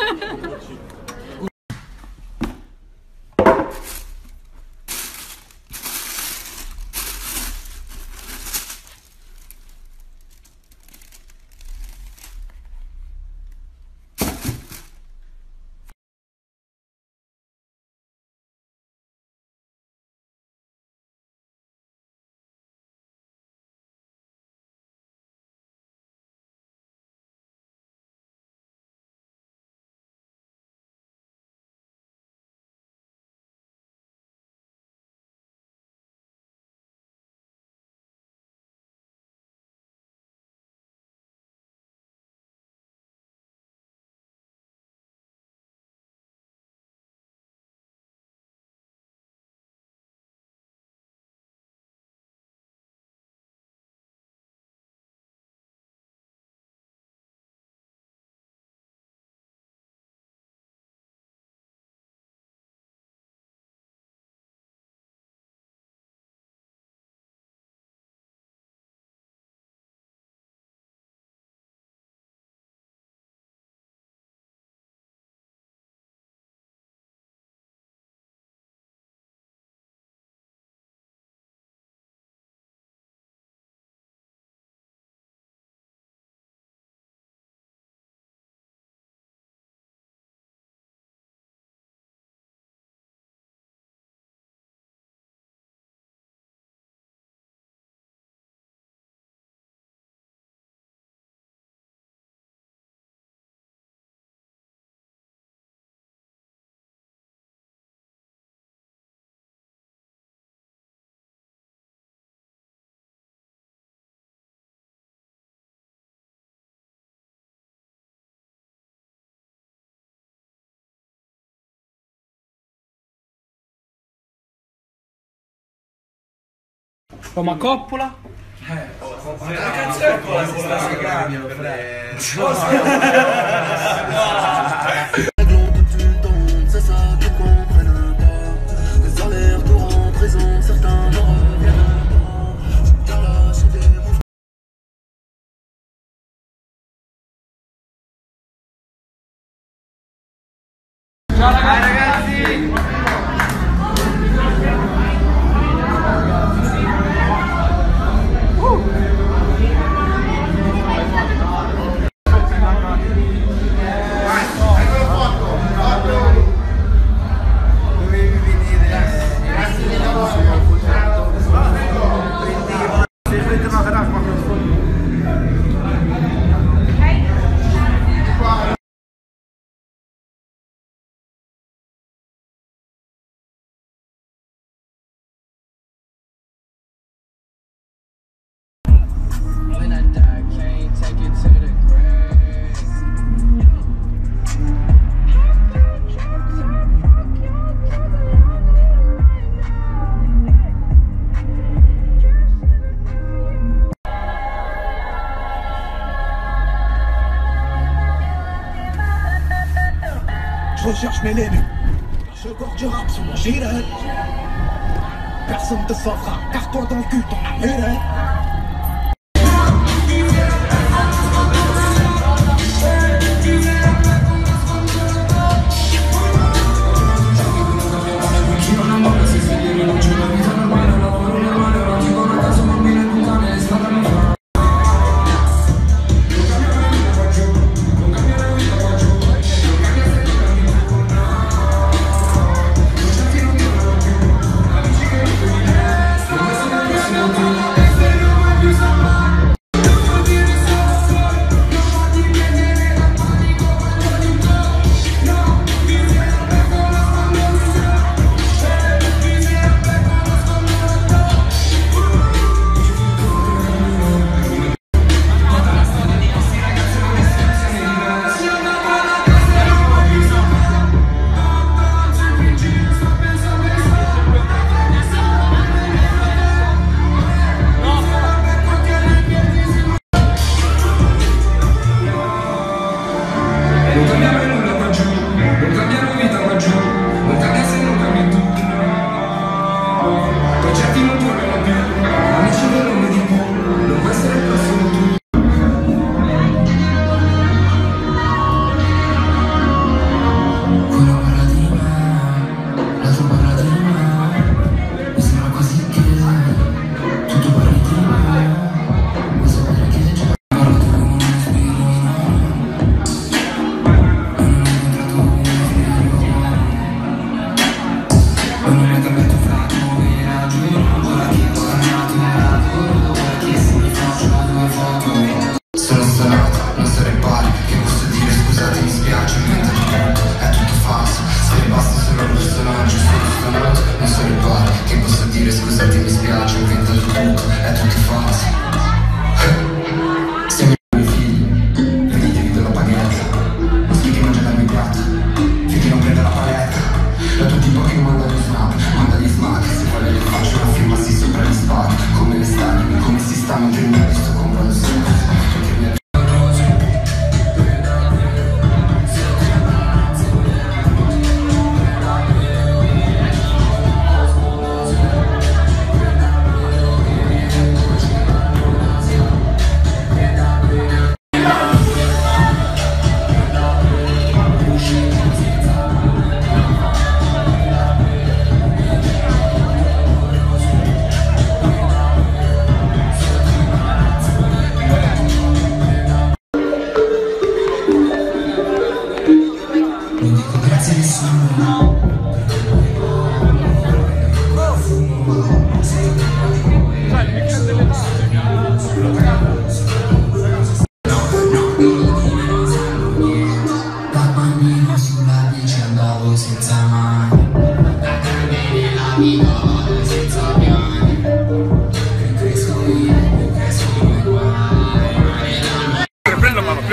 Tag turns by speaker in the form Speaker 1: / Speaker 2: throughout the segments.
Speaker 1: Ma Coppola?
Speaker 2: La canzone Coppola si sta segrando,
Speaker 3: C'est ça qu'ils comprennent pas. Les allers-retours en prison, certains ne reviennent pas. Car là, c'est des mouvements.
Speaker 1: Ciao ragazzi!
Speaker 3: Je recherche mes ennemis. Je gorge du rap sur mon gilet. Personne te sauvera, car toi dans le cul t'en as une.
Speaker 4: It's Sulla bici andavo senza mani, da candele la vita senza piani, più cresco io, più crescono i guai.
Speaker 2: Prendi la mano.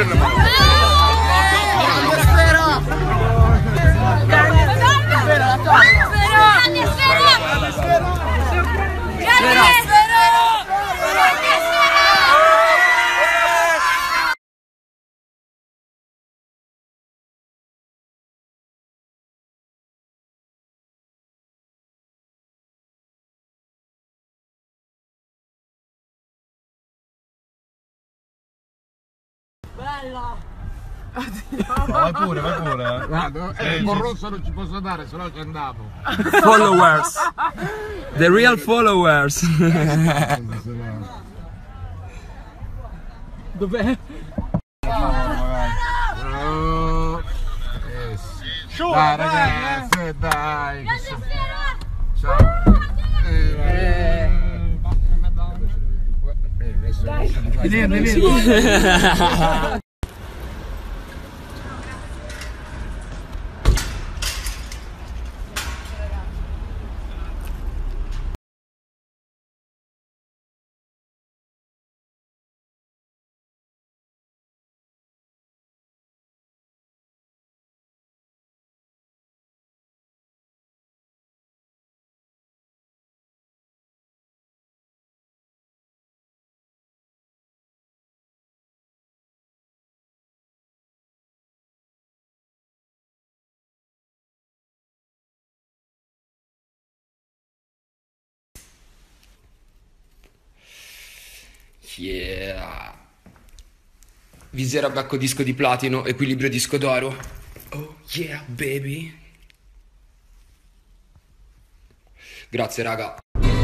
Speaker 2: Vai pure.
Speaker 5: Con rosso non ci posso dare, se no ci andavo.
Speaker 1: Followers. The real followers. Dov'è?
Speaker 5: Dai ragazzi, dai. Ciao.
Speaker 6: Yeah. Visera becco disco di platino, equilibrio disco d'oro. Oh yeah baby. Grazie raga.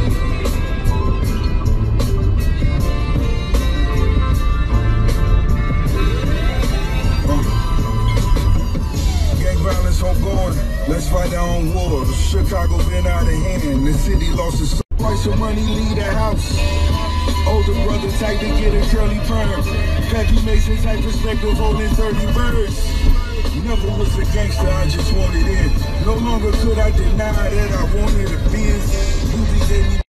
Speaker 3: Gang violence ongoing. Let's fight our own war. Chicago been out of hand. The city lost its price of money. Leave the house. Older brother type to get a curly perm. Pappy Mason type perspective holding 30 birds. Never was a gangster, I just wanted in. No longer could I deny that I wanted a Benz. Movies gave me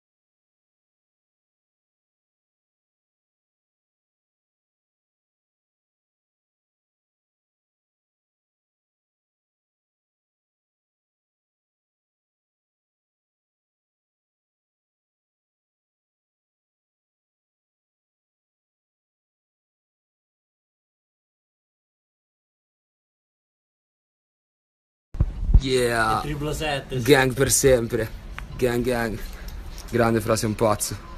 Speaker 6: Yeah.
Speaker 1: Triplo 7.
Speaker 6: Gang per sempre. Gang. Grande frase, un pazzo.